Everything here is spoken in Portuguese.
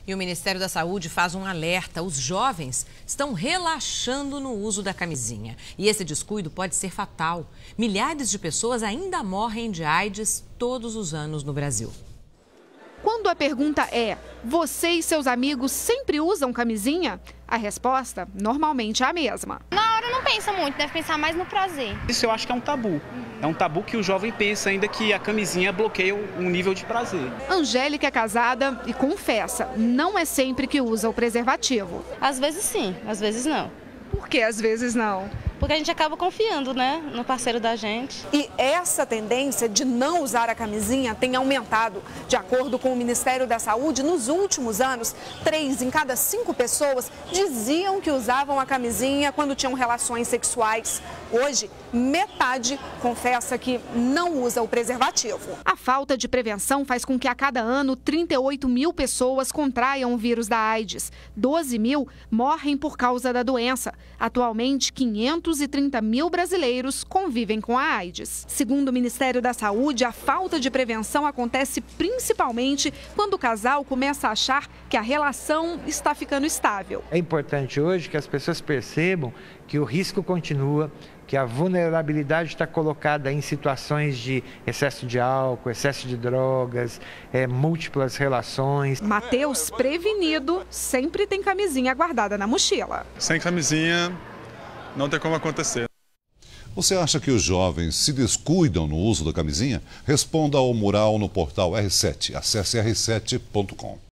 E o Ministério da Saúde faz um alerta. Os jovens estão relaxando no uso da camisinha. E esse descuido pode ser fatal. Milhares de pessoas ainda morrem de AIDS todos os anos no Brasil. Quando a pergunta é: você e seus amigos sempre usam camisinha? A resposta normalmente é a mesma. Na hora não pensa muito, deve pensar mais no prazer. Isso eu acho que é um tabu. É um tabu que o jovem pensa ainda que a camisinha bloqueia um nível de prazer. Angélica é casada e confessa, não é sempre que usa o preservativo. Às vezes sim, às vezes não. Por que às vezes não? Porque a gente acaba confiando, né, no parceiro da gente. E essa tendência de não usar a camisinha tem aumentado. De acordo com o Ministério da Saúde, nos últimos anos, 3 em cada 5 pessoas diziam que usavam a camisinha quando tinham relações sexuais. Hoje, metade confessa que não usa o preservativo. A falta de prevenção faz com que a cada ano 38 mil pessoas contraiam o vírus da AIDS. 12 mil morrem por causa da doença. Atualmente, 530 mil brasileiros convivem com a AIDS. Segundo o Ministério da Saúde, a falta de prevenção acontece principalmente quando o casal começa a achar que a relação está ficando estável. É importante hoje que as pessoas percebam que o risco continua, que a vulnerabilidade está colocada em situações de excesso de álcool, excesso de drogas, múltiplas relações. Matheus, prevenido, sempre tem camisinha guardada na mochila. Sem camisinha não tem como acontecer. Você acha que os jovens se descuidam no uso da camisinha? Responda ao mural no portal R7. Acesse r7.com.